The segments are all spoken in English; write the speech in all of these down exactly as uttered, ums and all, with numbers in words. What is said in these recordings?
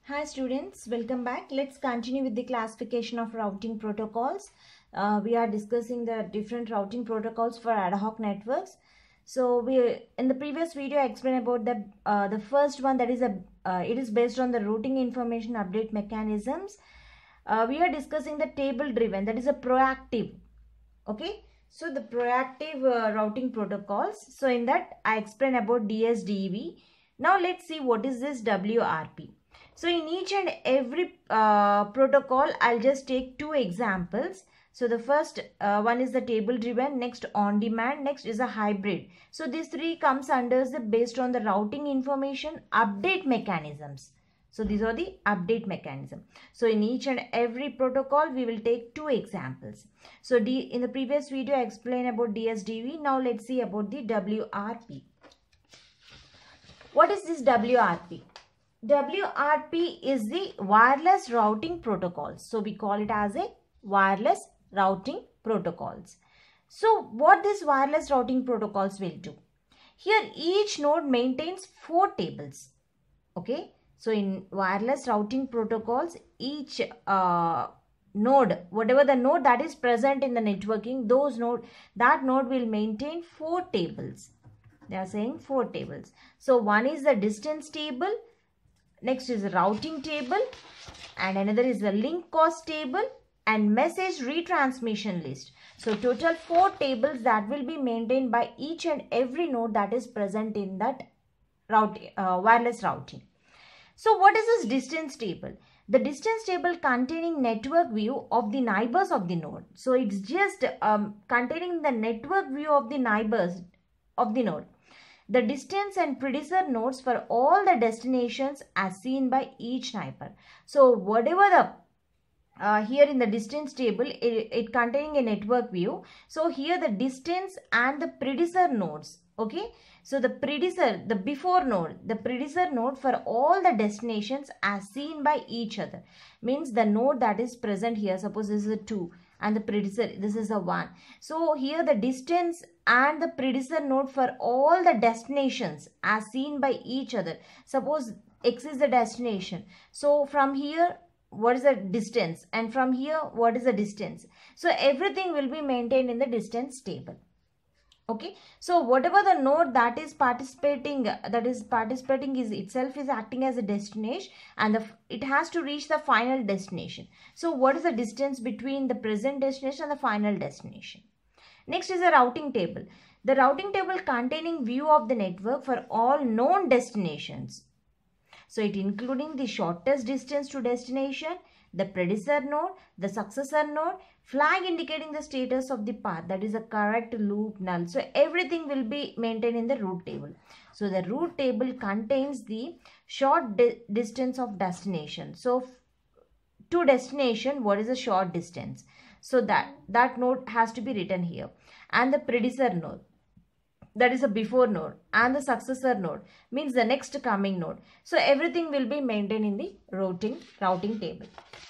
Hi students, welcome back. Let's continue with the classification of routing protocols. Uh, we are discussing the different routing protocols for ad hoc networks. So we in the previous video I explained about the uh, the first one, that is a uh, it is based on the routing information update mechanisms. Uh, we are discussing the table driven, that is a proactive. Okay, so the proactive uh, routing protocols. So in that I explained about D S D V. Now let's see what is this W R P. So in each and every uh, protocol, I'll just take two examples. So the first uh, one is the table driven, next on demand, next is a hybrid. So these three comes under the based on the routing information update mechanisms. So these are the update mechanism. So in each and every protocol, we will take two examples. So D, in the previous video, I explained about D S D V. Now let's see about the W R P. What is this W R P? W R P is the wireless routing protocols. So we call it as a wireless routing protocols. So what these wireless routing protocols will do? Here each node maintains four tables. Okay. So in wireless routing protocols, each uh, node, whatever the node that is present in the networking, those node, that node will maintain four tables. They are saying four tables. So one is the distance table. Next is the routing table, and another is the link cost table and message retransmission list. So total four tables that will be maintained by each and every node that is present in that route, uh, wireless routing. So what is this distance table? The distance table containing network view of the neighbors of the node. So it's just um, containing the network view of the neighbors of the node. The distance and predecessor nodes for all the destinations as seen by each neighbor. So whatever the uh, here in the distance table, it, it containing a network view. So here the distance and the predecessor nodes. Okay. So the predecessor, the before node, the predecessor node for all the destinations as seen by each other. Means the node that is present here, suppose this is a two and the predecessor, this is a one. So here the distance and the predecessor node for all the destinations as seen by each other. Suppose X is the destination. So from here, what is the distance? And from here, what is the distance? So everything will be maintained in the distance table. Okay, so whatever the node that is participating, that is participating is itself is acting as a destination, and the, it has to reach the final destination. So what is the distance between the present destination and the final destination? Next is a routing table. The routing table containing view of the network for all known destinations. So it including the shortest distance to destination, the predecessor node, the successor node, flag indicating the status of the path, that is a correct, loop, null. So everything will be maintained in the route table. So the route table contains the short di distance of destination. So to destination, what is the short distance? So that, that node has to be written here. And the predecessor node, that is a before node, and the successor node means the next coming node. So everything will be maintained in the routing routing table.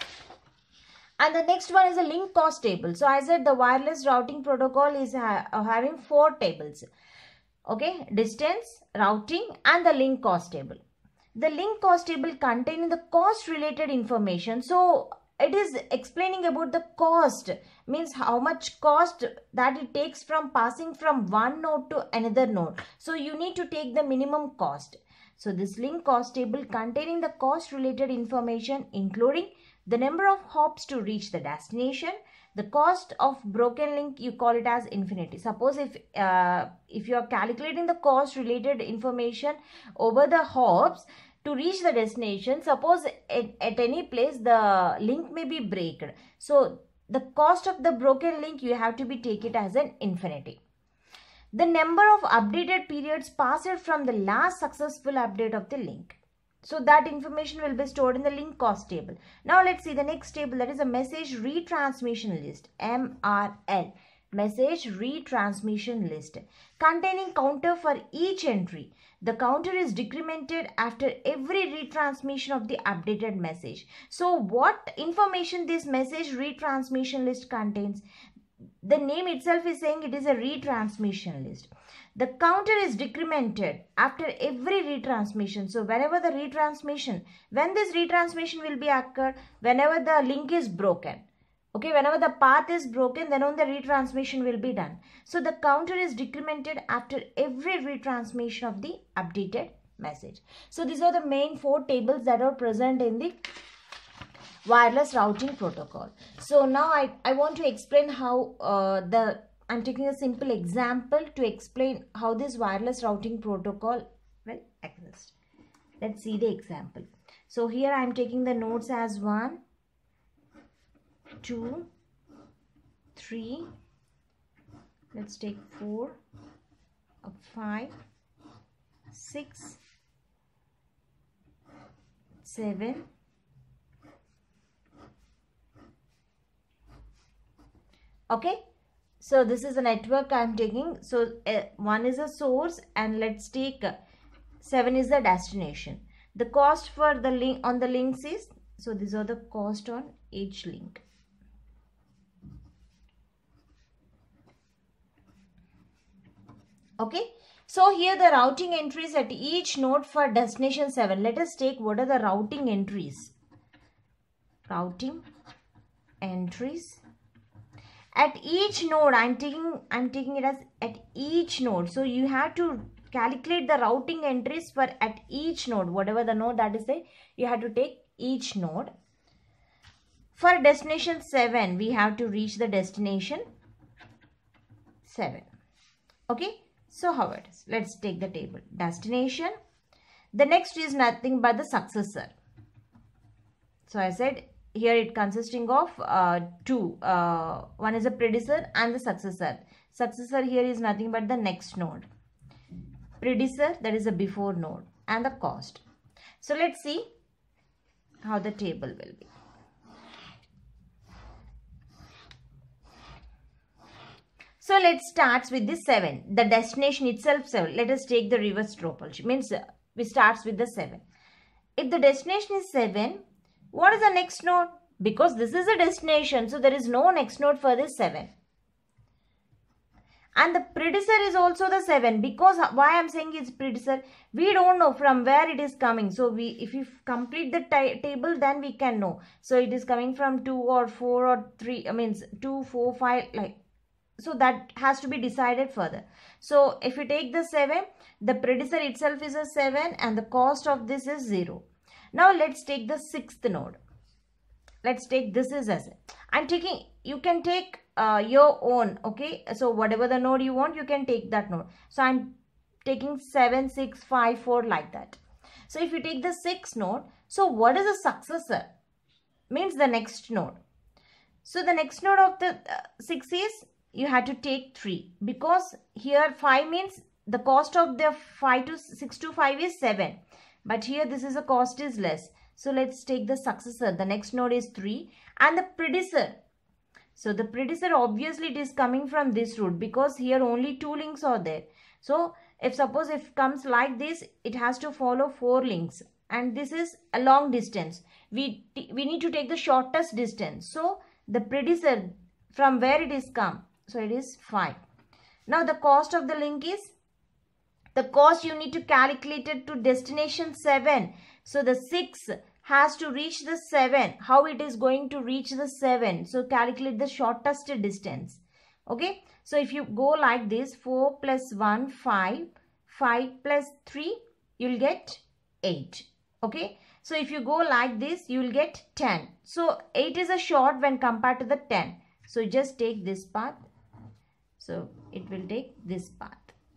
And the next one is a link cost table. So I said the wireless routing protocol is ha having four tables. Okay, distance, routing, and the link cost table. The link cost table containing the cost related information. So it is explaining about the cost, means how much cost that it takes from passing from one node to another node. So you need to take the minimum cost. So this link cost table containing the cost related information, including the number of hops to reach the destination, the cost of broken link, you call it as infinity. Suppose if uh, if you are calculating the cost related information over the hops to reach the destination, suppose at, at any place the link may be breaked. So the cost of the broken link, you have to be take it as an infinity. The number of updated periods passed from the last successful update of the link. So that information will be stored in the link cost table. Now let's see the next table, that is a message retransmission list, M R L. Message retransmission list containing counter for each entry. The counter is decremented after every retransmission of the updated message. So what information this message retransmission list contains? the name itself is saying it is a retransmission list. The counter is decremented after every retransmission. So whenever the retransmission, when this retransmission will be occurred, whenever the link is broken. Okay, whenever the path is broken, then only the retransmission will be done. So the counter is decremented after every retransmission of the updated message. So these are the main four tables that are present in the wireless routing protocol. So now I, I want to explain how uh, the, I'm taking a simple example to explain how this wireless routing protocol will exist. Let's see the example. So here I'm taking the nodes as one, two, three, let's take four, five, six, seven, okay. So this is a network I'm taking. So uh, one is a source, and let's take uh, seven is the destination. The cost for the link on the links is, so these are the cost on each link. Okay, so here the routing entries at each node for destination seven. Let us take what are the routing entries. Routing entries at each node. I'm taking I'm taking it as at each node. So you have to calculate the routing entries for at each node. Whatever the node that is there, you have to take each node. For destination seven, we have to reach the destination seven. Okay. So how it is? Let's take the table. Destination. The next is nothing but the successor. So I said here it consisting of uh, two. Uh, one is a predecessor and the successor. Successor here is nothing but the next node. Predecessor, that is a before node, and the cost. So let's see how the table will be. So let's start with the seven. The destination itself seven. Let us take the reverse topology. Means uh, we starts with the seven. If the destination is seven, what is the next node? Because this is a destination, so there is no next node for this seven. And the predecessor is also the seven. Because why I am saying it's predecessor, we don't know from where it is coming. So we, if we complete the table, then we can know. So it is coming from two or four or three. I mean two, four, five, like. So that has to be decided further. So if you take the seven, the predecessor itself is a seven and the cost of this is zero. Now let's take the sixth node. Let's take this is as I'm taking, you can take uh, your own, okay. So whatever the node you want, you can take that node. So I'm taking seven, six, five, four like that. So if you take the sixth node, so what is the successor? Means the next node. So the next node of the uh, six is, you had to take three, because here five means the cost of the five to six to five is seven, but here this is a cost is less. So let's take the successor. The next node is three, and the predecessor. So the predecessor, obviously it is coming from this route, because here only two links are there. So if suppose if comes like this, it has to follow four links, and this is a long distance. We we need to take the shortest distance. So the predecessor, from where it is come, so it is five. Now the cost of the link is, the cost you need to calculate it to destination seven. So the six has to reach the seven. How it is going to reach the seven? So calculate the shortest distance. Okay. So if you go like this, four plus one, five. five plus three, you will get eight. Okay. So if you go like this, you will get ten. So eight is a short when compared to the ten. So just take this path. So it will take this path.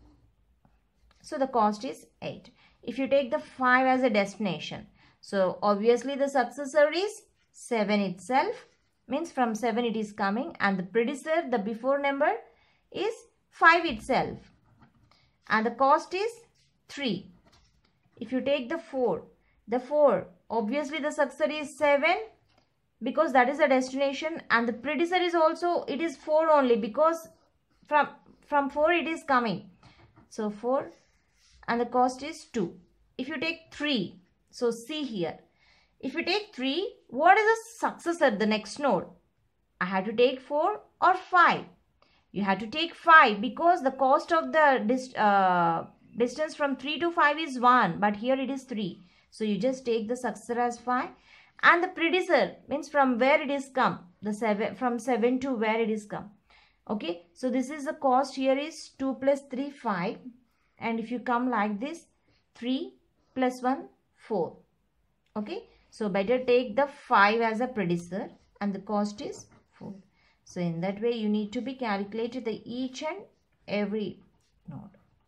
So the cost is eight. If you take the five as a destination, so obviously the successor is seven itself. Means from seven it is coming, and the predecessor, the before number, is five itself. And the cost is three. If you take the four, the four, obviously the successor is seven, because that is the destination, and the predecessor is also, it is four only, because from from four it is coming. So four, and the cost is two. If you take three, so see here, if you take three, what is the successor, the next node? I have to take four or five. You have to take five because the cost of the dist uh, distance from three to five is one, but here it is three. So you just take the successor as five, and the predecessor means from where it is come, the seven, from seven to where it is come. Okay, so this is the cost here is two plus three, five, and if you come like this, three plus one, four. Okay, so better take the five as a predecessor and the cost is four. So in that way you need to be calculated the each and every node.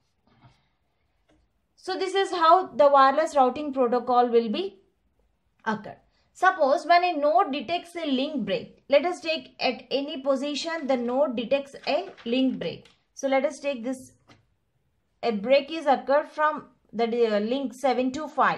So this is how the wireless routing protocol will be occur. Suppose when a node detects a link break, let us take at any position the node detects a link break. So let us take this, a break is occurred from the link seven to five.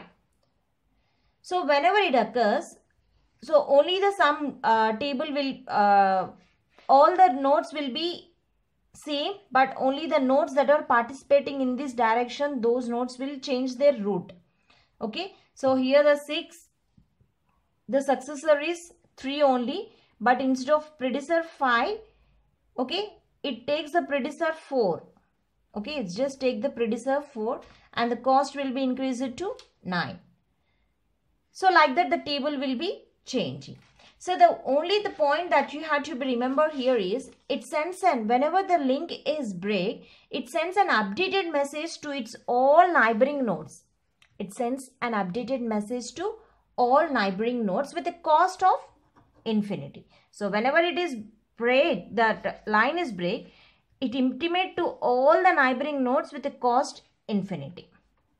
So whenever it occurs, so only the sum uh, table will, uh, all the nodes will be same, but only the nodes that are participating in this direction, those nodes will change their route. Okay, so here the six, the successor is three only, but instead of predecessor five, okay, it takes the predecessor four. Okay, it's just take the predecessor four and the cost will be increased to nine. So like that the table will be changing. So the only the point that you have to be remember here is it sends an, whenever the link is break, it sends an updated message to its all neighboring nodes. It sends an updated message to all neighboring nodes with a cost of infinity. So whenever it is break, that line is break, it intimate to all the neighboring nodes with a cost infinity.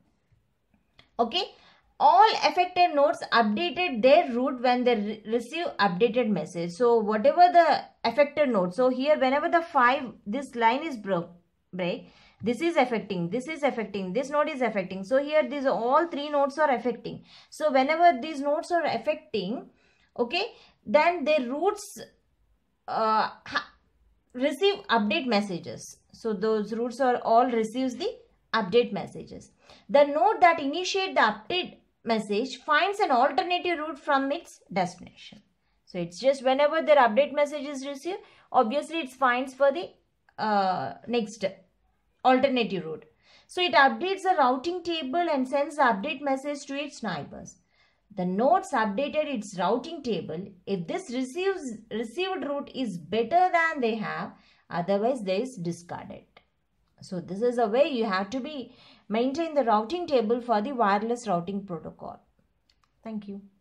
Okay, all affected nodes updated their route when they re receive updated message. So whatever the affected node, so here whenever the five, this line is broke break, this is affecting, this is affecting, this node is affecting. So here these all three nodes are affecting. So whenever these nodes are affecting, okay, then their routes uh, receive update messages. So those routes are all receives the update messages. The node that initiate the update message finds an alternative route from its destination. So it's just whenever their update message is received, obviously it finds for the uh, next alternative route. So it updates the routing table and sends the update message to its neighbors. The nodes updated its routing table if this receives received route is better than they have, otherwise they is discarded. So this is a way you have to be maintain the routing table for the wireless routing protocol. Thank you.